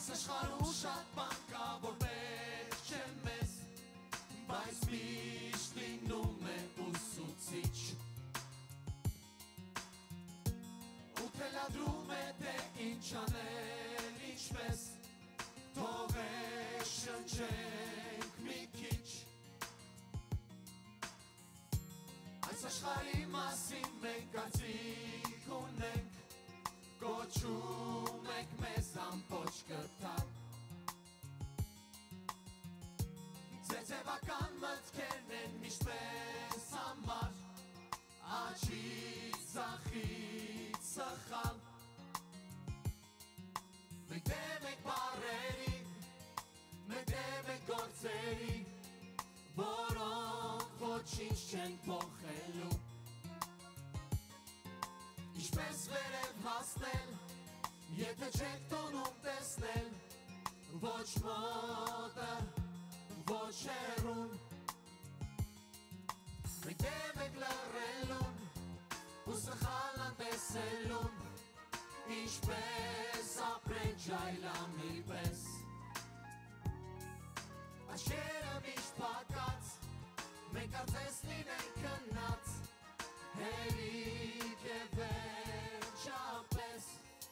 Այս աշխարհում շատ բան կա, որ պետք չէ մեզ, բայց միշտ լինում է ուսուցիչ ու թելադրում է թե ինչ անել ինչպես թողեք շնչենք մի քիչ Այս աշխարհի մասին մենք կարծիք ունենք Կոչում եք մեզ ամբողջ կտալ Ձեզևական մտքերն են միշտ մեզ համար Աչից ձախից սխալ Մենք դեմ ենք բառերին, մենք դեմ ենք գործերին Որոնք ոչինչ չեն փոխելու Ինչպես վերև հասնել, եթե չեք տոնում տեսնել Ոչ մոտը, ոչ հեռուն Մենք դեմ ենք լռելուն ու սխալն տեսելուն Ինչպես ապրեն ջայլամի պես Աչքերը միշտ փակած, մենք կարծես լինենք քնած Հերիք է վերջապես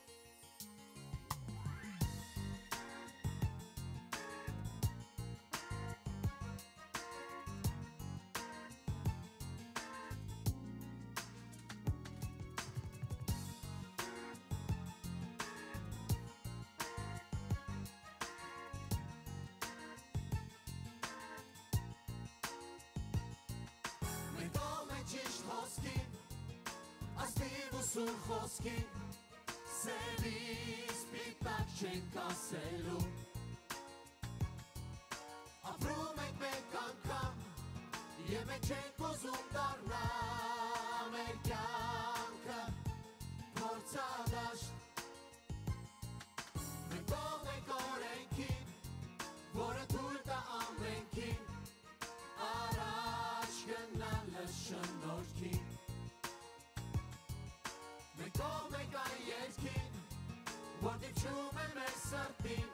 Աստիվ ու սուր խոսքին Սևից պիտակ չենք ասելու Ապրում ենք մեկ անգամ Եվ մենք չենք ուզում դառնալ Մեր կյանքը փորձադաշտ Մենք կողմ ենք օրենքին Որը թույլ տա ամենքին Առաջ գնալը շնորհքին Մենք կողմ ենք այն երկին, որ դիպչում է մեր սրտին